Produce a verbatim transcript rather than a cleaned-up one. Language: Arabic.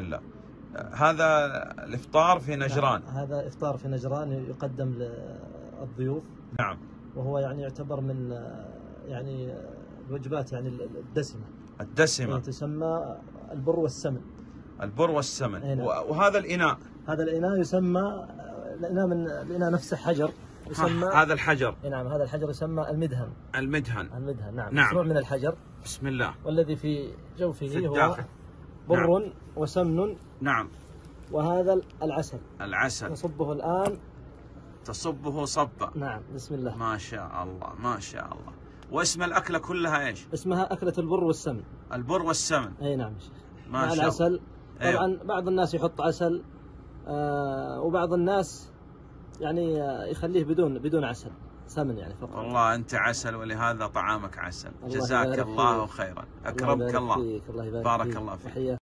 الله. هذا الإفطار في نجران. نعم. هذا إفطار في نجران يقدم للضيوف. نعم. وهو يعني يعتبر من يعني الوجبات يعني الدسمة. الدسمة. تسمى البر والسمن. البر والسمن. وهذا الإناء. هذا الإناء يسمى الإناء من الإناء نفسه حجر يسمى. هذا الحجر. نعم هذا الحجر يسمى المدهن. المدهن. المدهن نعم. نعم. مصنوع من الحجر. بسم الله. والذي في جوفه في هو بر نعم. وسمن. نعم. وهذا العسل. العسل. نصبه الآن. تصبه صبا. نعم بسم الله. ما شاء الله ما شاء الله. واسم الأكلة كلها ايش؟ اسمها أكلة البر والسمن. البر والسمن. اي نعم. ما مع شاء الله. العسل. طبعا أيوه. بعض الناس يحط عسل آه وبعض الناس يعني يخليه بدون بدون عسل سمن يعني فقط. والله أنت عسل ولهذا طعامك عسل. جزاك الله خيرا. أكرمك الله. الله يبارك بارك فيك. الله فيك.